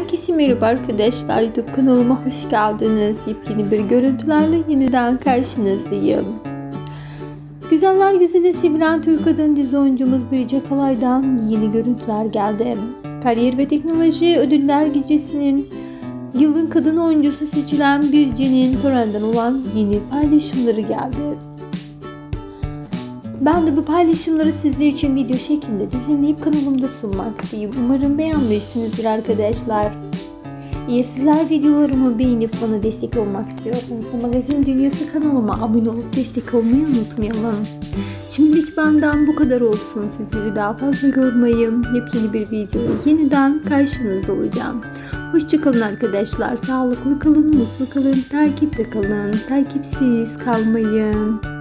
Herkese merhaba arkadaşlar, YouTube kanalıma hoş geldiniz. Yepyeni bir görüntülerle yeniden karşınızdayım. Güzeller güzeli sevilen Türk kadın dizi oyuncumuz Birce Akalay'dan yeni görüntüler geldi. Kariyer ve Teknoloji Ödüller Gecesi'nin yılın kadın oyuncusu seçilen Birce'nin törenden olan yeni paylaşımları geldi. Ben de bu paylaşımları sizler için video şeklinde düzenleyip kanalımda sunmaktayım. Umarım beğenmişsinizdir arkadaşlar. Eğer sizler videolarımı beğenip bana destek olmak istiyorsanız Magazin Dünyası kanalıma abone olup destek olmayı unutmayalım. Şimdilik benden bu kadar olsun. Sizleri daha fazla görmeyeyim. Yepyeni bir videoda yeniden karşınızda olacağım. Hoşçakalın arkadaşlar. Sağlıklı kalın, mutlu kalın, takipte kalın. Takipsiz kalmayın.